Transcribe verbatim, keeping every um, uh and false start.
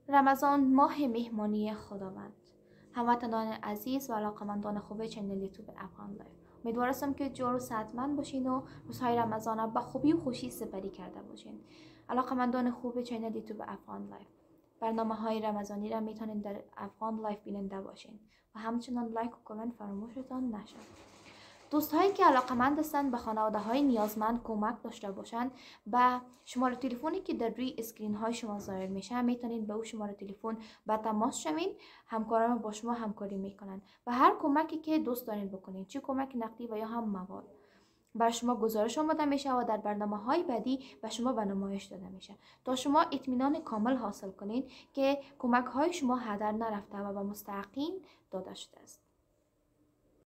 رمضان ماه مهمانی خداوند. هموطنان عزیز و علاقمندان خوب چنل یوتیوب افغان لایف، امیدوارم که جور و صحتمند باشین و روزهای رمضان با خوبی و خوشی سپری کرده باشین. علاقمندان خوب چنل یوتیوب افغان لایف، برنامه های رمضانی را میتونید در افغان لایف بیننده باشین و همچنان لایک و کامنت فراموشتان نشد. دوستهایی که علاقمند هستند به خانواده های نیازمند کمک داشته باشند، به شماره تلفنی که در روی اسکرین های شما ظاهر میشه میتونید به او شماره تلفن با تماس شوین. همکاران با شما همکاری میکنند و هر کمکی که دوست دارین بکنین، چه کمک نقدی و یا هم مواد، بر شما گزارش آماده میشه و در برنامه های بعدی به شما به نمایش داده میشه تا شما اطمینان کامل حاصل کنین که کمک های شما هدر نرفته و به مستحقین داده شده است.